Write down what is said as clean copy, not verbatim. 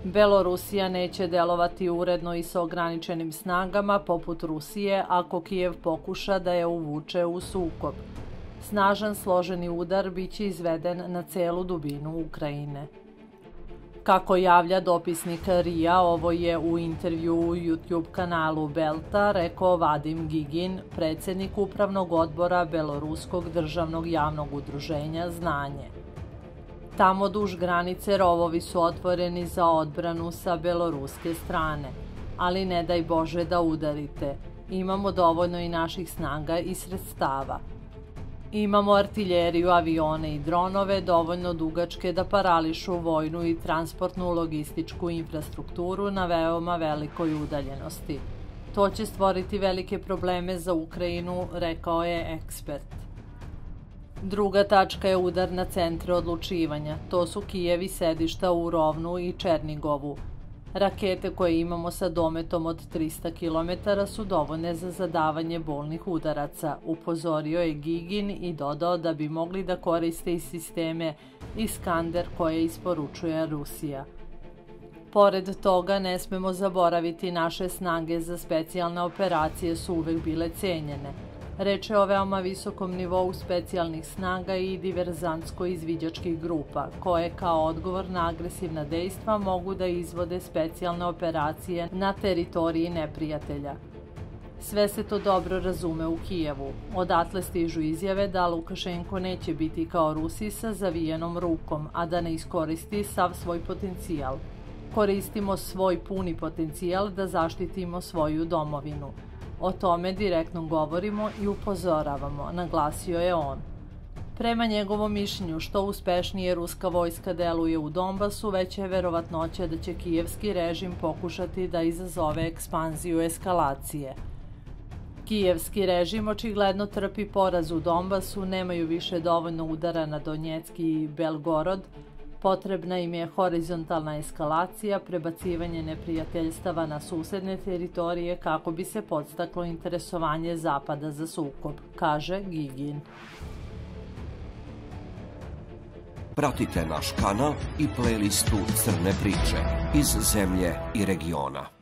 Belorusija neće delovati uredno i sa ograničenim snagama poput Rusije ako Kijev pokuša da je uvuče u sukob. Snažan složeni udar biće izveden na celu dubinu Ukrajine. Kako javlja dopisnik RIA, ovo je u intervju u YouTube kanalu Belta rekao Vadim Gigin, predsjednik upravnog odbora Beloruskog državnog javnog udruženja Znanje. Tamo duž granice rovovi su otvoreni za odbranu sa beloruske strane, ali ne daj Bože da udarite. Imamo dovoljno i naših snaga i sredstava. Imamo artiljeriju, avione i dronove dovoljno dugačke da parališu vojnu i transportnu logističku infrastrukturu na veoma velikoj udaljenosti. To će stvoriti velike probleme za Ukrajinu, rekao je ekspert. Druga tačka je udar na centre odlučivanja. To su Kijev i sedišta u Rovnu i Černigovu. Rakete koje imamo sa dometom od 300 km su dovoljne za zadavanje bolnih udaraca, upozorio je Gigin i dodao da bi mogli da koriste i sisteme Iskander koje isporučuje Rusija. Pored toga, ne smemo zaboraviti naše snage za specijalne operacije su uvek bile cenjene. Reč je o veoma visokom nivou specijalnih snaga i diverzantsko-izviđačkih grupa, koje kao odgovor na agresivna dejstva mogu da izvode specijalne operacije na teritoriji neprijatelja. Sve se to dobro razume u Kijevu. Odatle stižu izjave da Lukašenko neće biti kao Rusi sa zavijenom rukom, a da ne iskoristi sav svoj potencijal. Koristimo svoj puni potencijal da zaštitimo svoju domovinu. O tome direktno govorimo i upozoravamo, naglasio je on. Prema njegovom mišljenju, što uspešnije ruska vojska deluje u Donbasu, veća je verovatnoća da će kijevski režim pokušati da izazove ekspanziju eskalacije. Kijevski režim očigledno trpi poraz u Donbasu, nemaju više dovoljno udara na Donjecki i Belgorod, potrebna im je horizontalna eskalacija, prebacivanje neprijateljstava na susedne teritorije kako bi se podstaklo interesovanje Zapada za sukob, kaže Gigin. Pratite naš kanal i playlistu Crne priče iz zemlje i regiona.